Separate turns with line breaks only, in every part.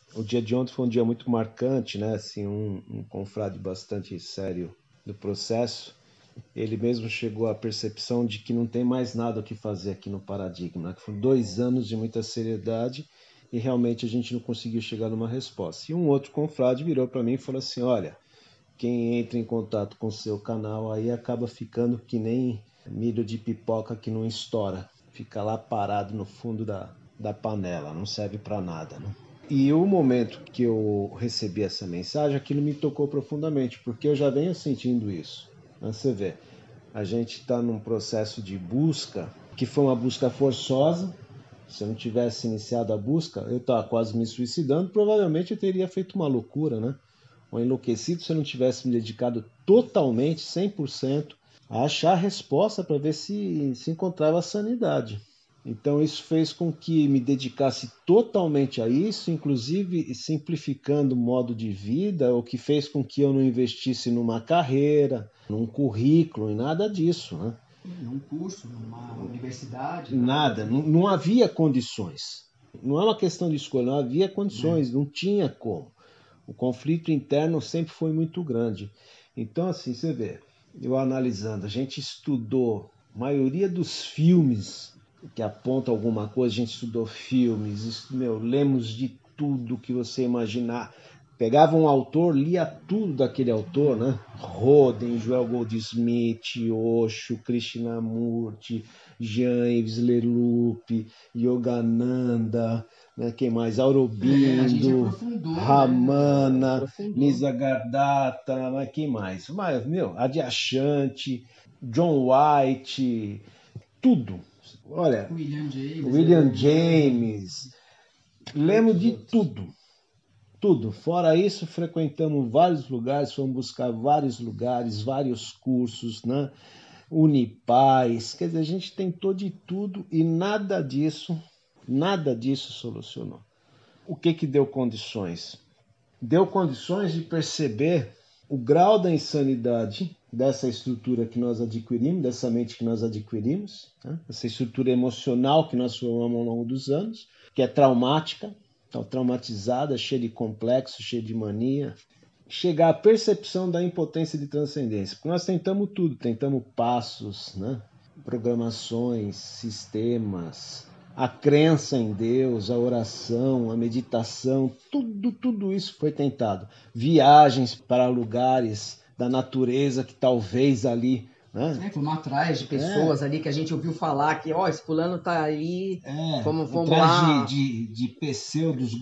O dia de ontem foi um dia muito marcante, né? Assim, um confrade bastante sério do processo. Ele mesmo chegou à percepção de que não tem mais nada o que fazer aqui no paradigma, né? Que foram 2 anos de muita seriedade e realmente a gente não conseguiu chegar numa resposta. E um outro confrade virou para mim e falou assim: olha, quem entra em contato com o seu canal aí acaba ficando que nem milho de pipoca que não estoura, fica lá parado no fundo da panela, não serve para nada, né? E o momento que eu recebi essa mensagem, aquilo me tocou profundamente, porque eu já venho sentindo isso. Você vê, a gente está num processo de busca, que foi uma busca forçosa. Se eu não tivesse iniciado a busca, eu estava quase me suicidando, provavelmente eu teria feito uma loucura, né? Ou enlouquecido se eu não tivesse me dedicado totalmente, 100%, a achar a resposta para ver se encontrava a sanidade. Então isso fez com que me dedicasse totalmente a isso, inclusive simplificando o modo de vida, o que fez com que eu não investisse numa carreira, num currículo, em nada disso, né?
Num curso, numa universidade?
Nada, não havia condições. Não é uma questão de escolha, não havia condições,
É.
não tinha como. O conflito interno sempre foi muito grande. Então, assim, você vê, eu analisando, a gente estudou a maioria dos filmes que aponta alguma coisa, a gente estudou filmes, lemos de tudo que você imaginar. Pegava um autor, lia tudo daquele autor, né? Roden, Joel Goldsmith, Osho, Krishnamurti, Jean-Yves Leloup, Yogananda, né? Quem mais?
A gente
Aurobindo,
aprofundou, né?
Ramana,
Aprofundou.
Nisargadatta, mas quem mais? Mas, Adyashanti, John White, tudo. Olha,
William James,
William James, lemos
tantos
de
outros.
tudo, tudo. Fora isso, frequentamos vários lugares, fomos buscar vários lugares, vários cursos, né? Unipaz, quer dizer, a gente tentou de tudo e nada disso solucionou. O que deu condições? Deu condições de perceber o grau da insanidade dessa estrutura que nós adquirimos, dessa mente que nós adquirimos, né? Essa estrutura emocional que nós formamos ao longo dos anos, que é traumática, traumatizada, cheia de complexo, cheia de mania, chegar à percepção da impotência de transcendência. Porque nós tentamos tudo, tentamos passos, né? Programações, sistemas, a crença em Deus, a oração, a meditação, tudo isso foi tentado. Viagens para lugares da natureza que talvez ali, né?
Fomos atrás de pessoas ali que a gente ouviu falar que, ó, esse fulano tá aí, fomos
Atrás
lá.
de pseudos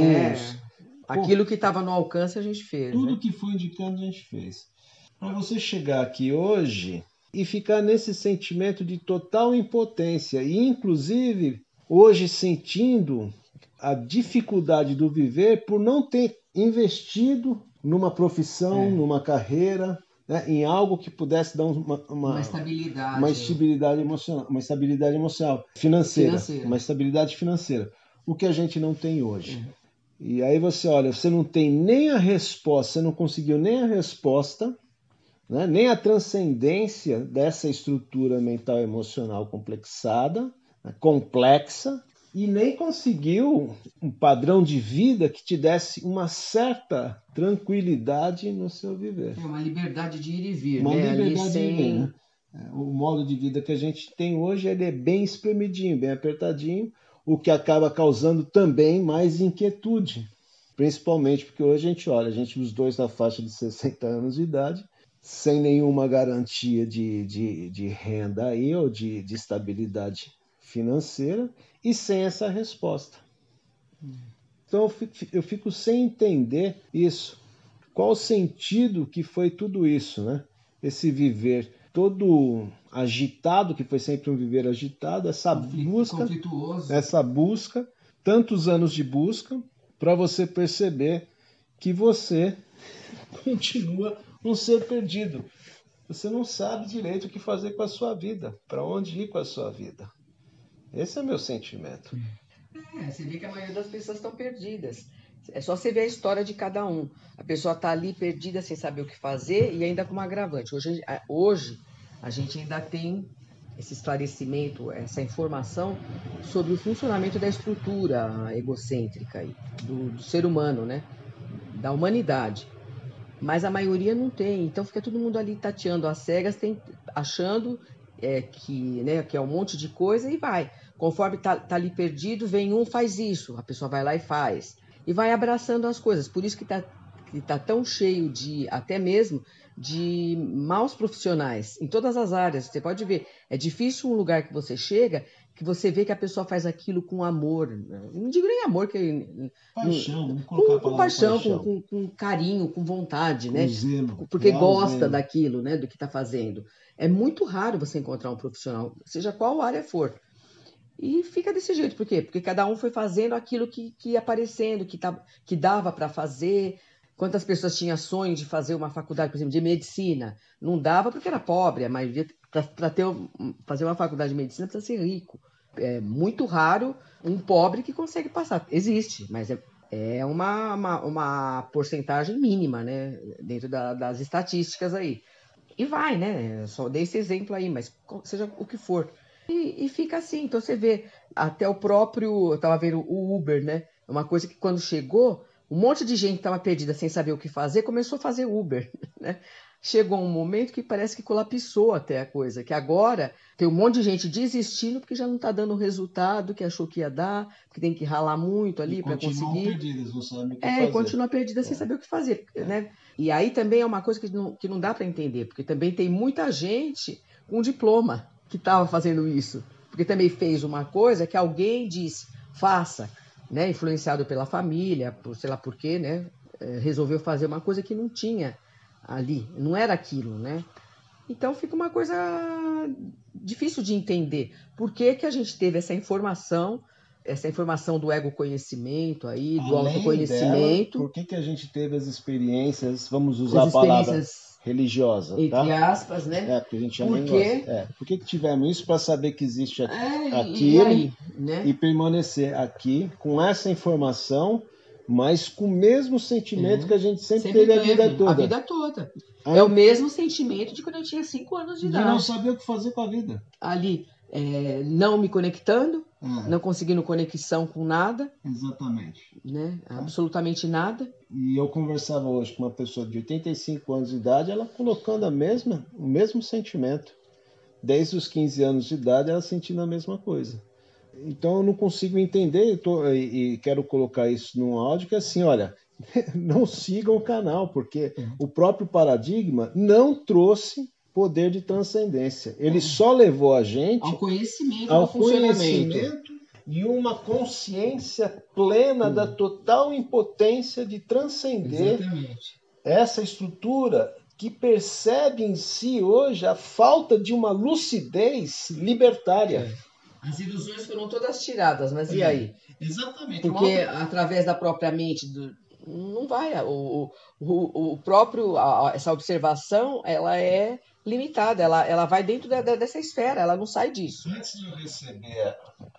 É,
gurus. Pô,
aquilo que estava no alcance a gente fez,
tudo
né?
que foi indicando a gente fez. Para você chegar aqui hoje e ficar nesse sentimento de total impotência e inclusive hoje sentindo a dificuldade do viver por não ter investido numa profissão, numa carreira, né, em algo que pudesse dar
Uma
uma
estabilidade
estabilidade emocional, financeira, uma
financeira.
estabilidade financeira, o que a gente não tem hoje. E aí você olha, você não tem nem a resposta, você não conseguiu nem a resposta, né, nem a transcendência dessa estrutura mental emocional complexada, né, complexa, e nem conseguiu um padrão de vida que te desse uma certa tranquilidade no seu viver.
É uma liberdade de ir e vir,
Uma
né? Ali
liberdade de viver,
sem.
né? O modo de vida que a gente tem hoje ele é bem espremidinho, bem apertadinho, o que acaba causando também mais inquietude. Principalmente porque hoje a gente olha, a gente os dois na faixa de 60 anos de idade, sem nenhuma garantia de renda aí, ou de estabilidade financeira, e sem essa resposta. Então eu fico sem entender isso. Qual o sentido que foi tudo isso, né? Esse viver todo agitado, que foi sempre um viver agitado,
Conflituoso.
essa busca, tantos anos de busca, para você perceber que você continua um ser perdido. Você não sabe direito o que fazer com a sua vida, para onde ir com a sua vida. Esse é meu sentimento.
Você vê que a maioria das pessoas estão perdidas. É só você ver a história de cada um. A pessoa está ali perdida sem saber o que fazer e ainda com uma agravante. Hoje a gente ainda tem esse esclarecimento, essa informação sobre o funcionamento da estrutura egocêntrica aí, do ser humano, né? Da humanidade. Mas a maioria não tem, então fica todo mundo ali tateando às cegas, achando que é um monte de coisa e vai. Conforme tá ali perdido, vem um, faz isso, a pessoa vai lá e faz. E vai abraçando as coisas. Por isso que tá tão cheio até mesmo de maus profissionais em todas as áreas. Você pode ver, é difícil um lugar que você chega que você vê que a pessoa faz aquilo com amor. Não digo nem amor,
paixão, vamos colocar
com paixão, com carinho, com vontade,
com
né?
Zelo,
Porque gosta daquilo, né? Do que está fazendo. É muito raro você encontrar um profissional, seja qual área for. E fica desse jeito, por quê? Porque cada um foi fazendo aquilo que ia aparecendo, que dava para fazer. Quantas pessoas tinham sonho de fazer uma faculdade, por exemplo, de medicina? Não dava porque era pobre, a maioria, para fazer uma faculdade de medicina precisa ser rico. É muito raro um pobre que consegue passar. Existe, mas é uma porcentagem mínima, né? Dentro das estatísticas aí. E vai, né? Só dei esse exemplo aí, mas seja o que for. E fica assim. Então você vê até o próprio. Eu estava vendo o Uber, né? É uma coisa que quando chegou, um monte de gente estava perdida sem saber o que fazer, começou a fazer Uber, né? Chegou um momento que parece que colapsou até a coisa, que agora tem um monte de gente desistindo porque já não está dando o resultado que achou que ia dar, que tem que ralar muito ali para conseguir.
Continuam perdidas, não sabem o que fazer.
E continua perdida sem saber o que fazer, né? E aí também é uma coisa que não dá para entender, porque também tem muita gente com diploma que estava fazendo isso, porque também fez uma coisa que alguém disse, faça, né? Influenciado pela família, sei lá por quê, né? Resolveu fazer uma coisa que não tinha ali, não era aquilo, né? Então fica uma coisa difícil de entender. Por que a gente teve essa informação do ego-conhecimento aí, do
Além
autoconhecimento?
Dela, por que a gente teve as experiências, vamos usar a palavra religiosa,
entre
tá?
aspas, né?
Porque a gente já nem gosta. Por que tivemos isso para saber que existe aquilo
e aí, né?
E permanecer aqui com essa informação, mas com o mesmo sentimento que a gente sempre teve a vida toda.
A vida toda. É o mesmo sentimento de quando eu tinha 5 anos de idade.
De não saber o que fazer com a vida.
Ali, não me conectando, não conseguindo conexão com nada.
Exatamente.
Né? Absolutamente nada.
E eu conversava hoje com uma pessoa de 85 anos de idade, ela colocando o mesmo sentimento. Desde os 15 anos de idade, ela sentindo a mesma coisa. Então eu não consigo entender, e quero colocar isso num áudio, que é assim, olha, não sigam o canal, porque o próprio paradigma não trouxe poder de transcendência. Ele só levou a gente
ao conhecimento
ao
do funcionamento
e uma consciência plena da total impotência de transcender essa estrutura que percebe em si hoje a falta de uma lucidez libertária.
As ilusões foram todas tiradas, mas e aí?
Exatamente.
Porque através da própria mente, não vai. O próprio, essa observação, ela é limitada, ela vai dentro dessa esfera, ela não sai disso.
Antes de eu receber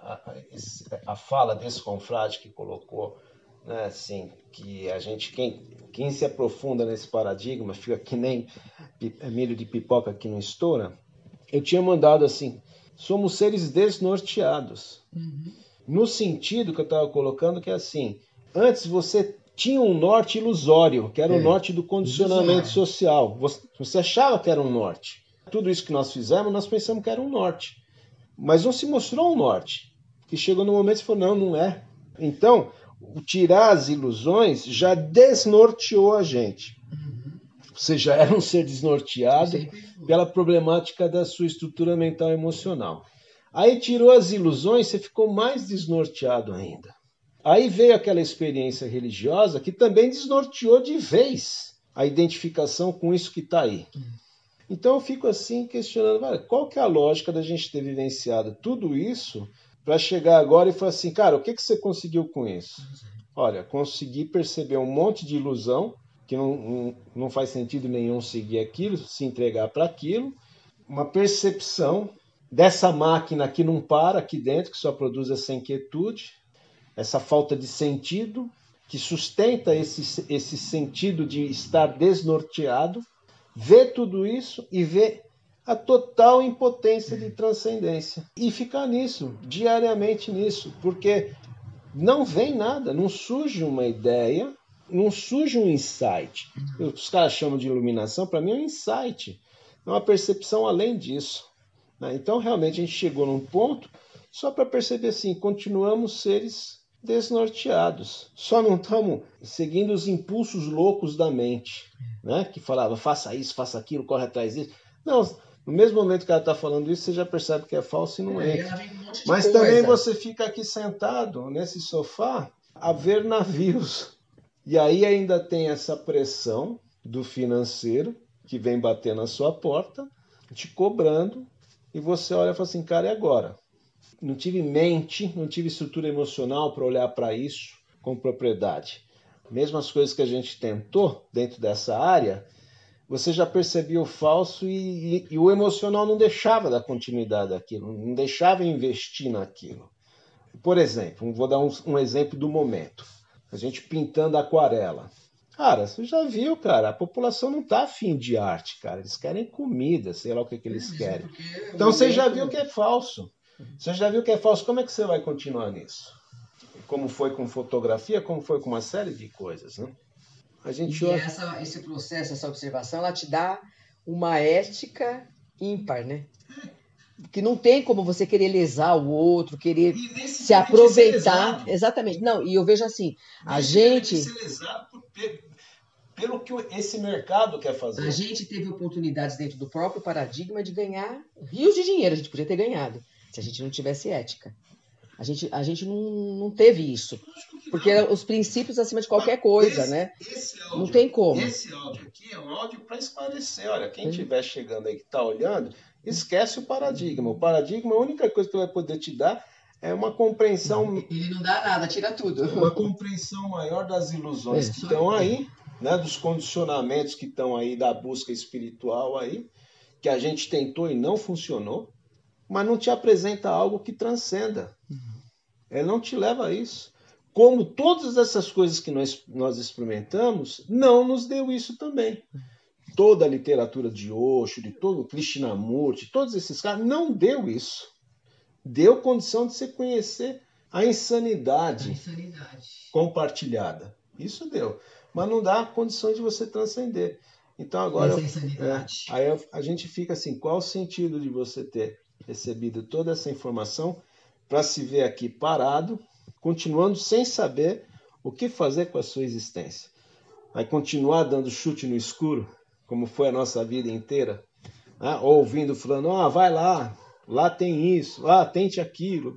a fala desse confrade que colocou, né, assim, que a gente, quem se aprofunda nesse paradigma, fica que nem milho de pipoca que não estoura, eu tinha mandado assim, somos seres desnorteados. No sentido que eu estava colocando, que é assim, antes você tinha um norte ilusório, que era o norte do condicionamento social. Você achava que era um norte. Tudo isso que nós fizemos, nós pensamos que era um norte. Mas não se mostrou um norte. E chegou no momento que você falou, não é. Então, tirar as ilusões já desnorteou a gente. Você já era um ser desnorteado pela problemática da sua estrutura mental e emocional. Aí tirou as ilusões, você ficou mais desnorteado ainda. Aí veio aquela experiência religiosa que também desnorteou de vez a identificação com isso que está aí. Então eu fico assim questionando, qual que é a lógica da gente ter vivenciado tudo isso para chegar agora e falar assim, cara, o que você conseguiu com isso? Olha, consegui perceber um monte de ilusão, que não faz sentido nenhum seguir aquilo, se entregar para aquilo, uma percepção dessa máquina que não para aqui dentro, que só produz essa inquietude, essa falta de sentido, que sustenta esse sentido de estar desnorteado, ver tudo isso e ver a total impotência de transcendência. E ficar nisso, diariamente nisso, porque não vem nada, não surge uma ideia, não surge um insight. Os caras chamam de iluminação, para mim é um insight, é uma percepção além disso. Então, realmente, a gente chegou num ponto, só para perceber assim, continuamos seres desnorteados. Só não estamos seguindo os impulsos loucos da mente, né? Que falava, faça isso, faça aquilo, corre atrás disso. Não, no mesmo momento que ela está falando isso, você já percebe que é falso e não entra. Mas também você fica aqui sentado nesse sofá a ver navios. E aí ainda tem essa pressão do financeiro que vem bater na sua porta, te cobrando, e você olha e fala assim, cara, e agora? Não tive mente, não tive estrutura emocional para olhar para isso com propriedade. Mesmo as coisas que a gente tentou dentro dessa área, você já percebia o falso e o emocional não deixava dar continuidade àquilo, não deixava investir naquilo. Por exemplo, vou dar um exemplo do momento. A gente pintando aquarela. Cara, você já viu, cara, a população não tá afim de arte, cara. Eles querem comida, sei lá o que eles querem. Então você já viu que é falso. Você já viu que é falso. Como é que você vai continuar nisso? Como foi com fotografia, como foi com uma série de coisas, né? A gente
esse processo, essa observação, ela te dá uma ética ímpar, né? Que não tem como você querer lesar o outro, querer se aproveitar. Exatamente. Não, e eu vejo assim, a gente...
ser lesado pelo que esse mercado quer fazer.
A gente teve oportunidades dentro do próprio paradigma de ganhar rios de dinheiro, a gente podia ter ganhado, se a gente não tivesse ética. A gente não teve isso. Porque os princípios acima de qualquer coisa, né?
Áudio,
não tem como.
Esse áudio aqui é um áudio para esclarecer. Olha, quem estiver chegando aí, que está olhando, esquece o paradigma. O paradigma, a única coisa que vai poder te dar é uma compreensão...
Ele não dá nada, tira tudo.
Uma compreensão maior das ilusões que estão aí, né, dos condicionamentos que estão aí, da busca espiritual aí, que a gente tentou e não funcionou, mas não te apresenta algo que transcenda. Ele não te leva a isso. Como todas essas coisas que nós experimentamos, não nos deu isso também. Toda a literatura de Osho, de todo o Krishnamurti, todos esses caras, não deu isso. Deu condição de você conhecer a insanidade compartilhada. Isso deu. Mas não dá condição de você transcender. Então agora aí a gente fica assim, qual o sentido de você ter recebido toda essa informação para se ver aqui parado, continuando sem saber o que fazer com a sua existência? Vai continuar dando chute no escuro, como foi a nossa vida inteira? Ouvindo, falando, vai lá, lá tem isso, tente aquilo.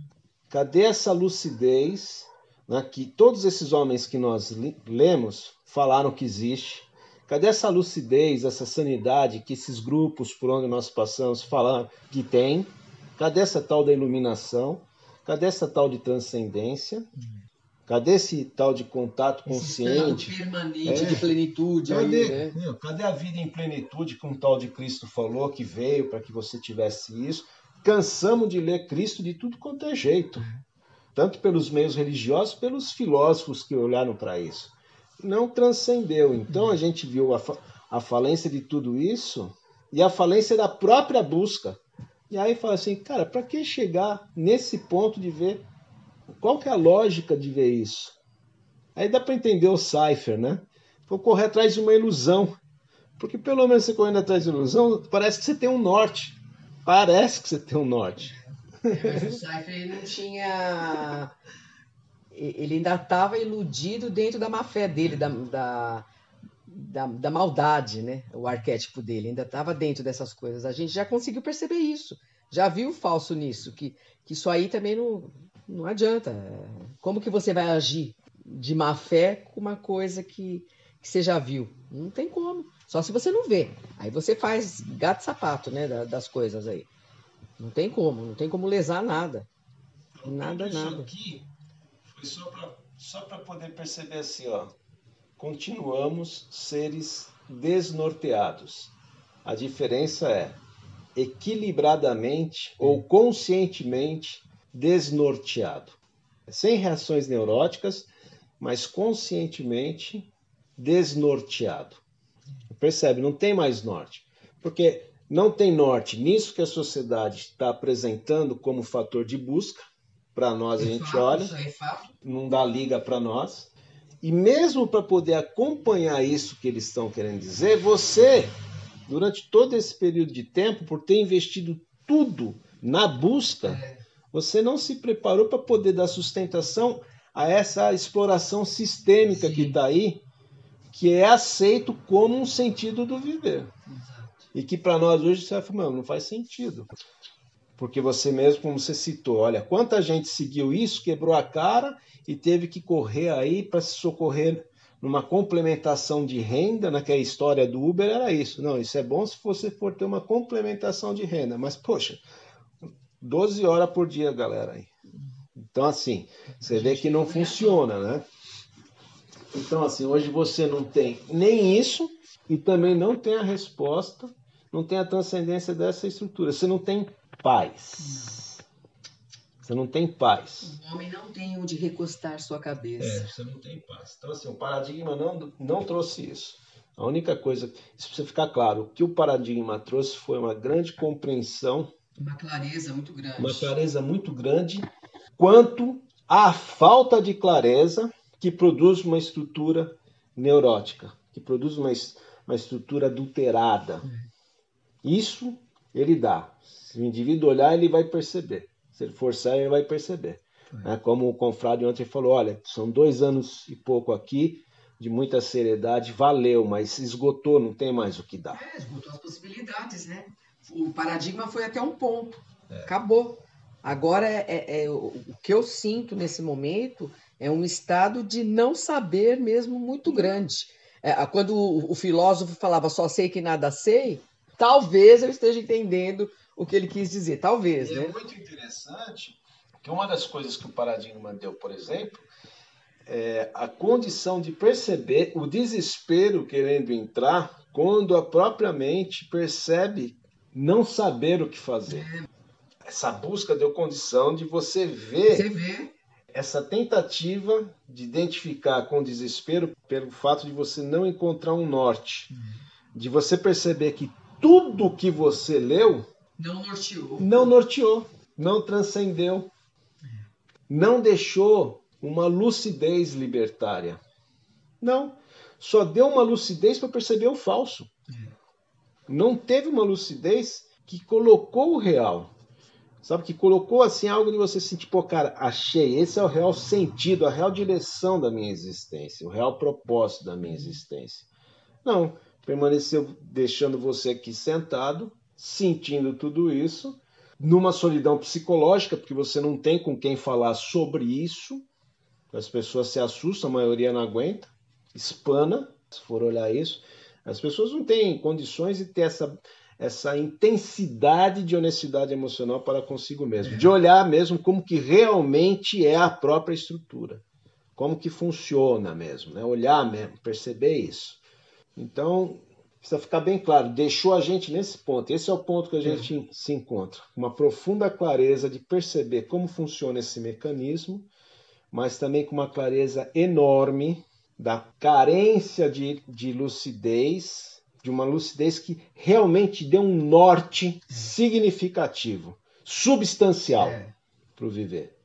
Cadê essa lucidez, né, que todos esses homens que nós lemos falaram que existe? Cadê essa lucidez, essa sanidade que esses grupos por onde nós passamos falaram que tem? Cadê essa tal da iluminação? Cadê essa tal de transcendência? Cadê esse tal de contato consciente?
Esse permanente de plenitude.
Cadê a vida em plenitude que um tal de Cristo falou, que veio para que você tivesse isso? Cansamos de ler Cristo de tudo quanto é jeito. Tanto pelos meios religiosos, pelos filósofos que olharam para isso. Não transcendeu. Então a gente viu a falência de tudo isso e a falência da própria busca. E aí fala assim, cara, para que chegar nesse ponto de ver qual que é a lógica de ver isso? Aí dá para entender o Cypher, né? Vou correr atrás de uma ilusão. Porque pelo menos você correndo atrás de ilusão, parece que você tem um norte. Parece que você tem um norte.
Mas o Cypher não tinha... Ele ainda estava iludido dentro da má-fé dele, da maldade, né? O arquétipo dele ainda estava dentro dessas coisas. A gente já conseguiu perceber isso. Já viu o falso nisso, que isso aí também não adianta. Como que você vai agir de má-fé com uma coisa que você já viu? Não tem como. Só se você não vê. Aí você faz gato e sapato, né? Das coisas aí. Não tem como lesar nada. Nada.
Isso aqui foi só para poder perceber assim, continuamos seres desnorteados. A diferença é equilibradamente ou conscientemente desnorteado. Sem reações neuróticas, mas conscientemente desnorteado. Percebe? Não tem mais norte. Porque não tem norte nisso que a sociedade está apresentando como fator de busca. Para nós, a gente olha, não dá liga para nós. E mesmo para poder acompanhar isso que eles estão querendo dizer, você, durante todo esse período de tempo, por ter investido tudo na busca, você não se preparou para poder dar sustentação a essa exploração sistêmica que está aí, que é aceito como um sentido do viver. E que para nós hoje você vai falar, não faz sentido. Porque você mesmo, como você citou, olha, quanta gente seguiu isso, quebrou a cara e teve que correr aí para se socorrer numa complementação de renda, naquela história do Uber era isso. Não, isso é bom se você for ter uma complementação de renda. Mas, poxa, 12 horas por dia, galera. Aí. Então, assim, você vê que não funciona, né? Então, assim, hoje você não tem nem isso e também não tem a resposta, não tem a transcendência dessa estrutura. Você não tem paz. Você não tem paz.
O homem não tem onde recostar sua cabeça.
Você não tem paz. Então, assim, o paradigma não trouxe isso. A única coisa, isso precisa ficar claro, o que o paradigma trouxe foi uma grande compreensão.
Uma clareza muito grande.
Uma clareza muito grande quanto à falta de clareza que produz uma estrutura neurótica, que produz uma estrutura adulterada. Isso ele dá. Se o indivíduo olhar, ele vai perceber. Se ele forçar, ele vai perceber. Como o confrade ontem falou, olha, são 2 anos e pouco aqui, de muita seriedade, valeu, mas esgotou, não tem mais o que dar.
Esgotou as possibilidades, né? O paradigma foi até um ponto. Acabou. Agora, o que eu sinto nesse momento é um estado de não saber mesmo muito grande. Quando o filósofo falava só sei que nada sei, talvez eu esteja entendendo o que ele quis dizer. Talvez, né?
É muito interessante que uma das coisas que o paradigma deu, por exemplo, é a condição de perceber o desespero querendo entrar quando a própria mente percebe não saber o que fazer. Essa busca deu condição de você ver essa tentativa de identificar com desespero pelo fato de você não encontrar um norte. De você perceber que tudo que você leu não norteou, não transcendeu, não deixou uma lucidez libertária. Não, só deu uma lucidez para perceber o falso. Não teve uma lucidez que colocou o real. Sabe, que colocou assim algo de você sentir, pô, cara, achei, esse é o real sentido, a real direção da minha existência, o real propósito da minha existência. Não, permaneceu deixando você aqui sentado, sentindo tudo isso, numa solidão psicológica, porque você não tem com quem falar sobre isso, as pessoas se assustam, a maioria não aguenta, espana, se for olhar isso, as pessoas não têm condições de ter essa intensidade de honestidade emocional para consigo mesmo, de olhar mesmo como que realmente é a própria estrutura, como que funciona mesmo, né? Olhar mesmo, perceber isso. Então, precisa ficar bem claro, deixou a gente nesse ponto, esse é o ponto que a gente se encontra, uma profunda clareza de perceber como funciona esse mecanismo, mas também com uma clareza enorme da carência de lucidez, de uma lucidez que realmente dê um norte significativo, substancial para o viver.